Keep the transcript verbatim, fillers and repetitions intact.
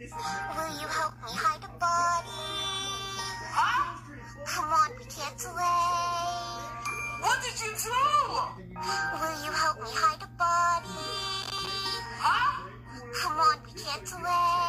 Will you help me hide a body? Huh? Come on, we can't delay. What did you do? Will you help me hide a body? Huh? Come on, we can't delay.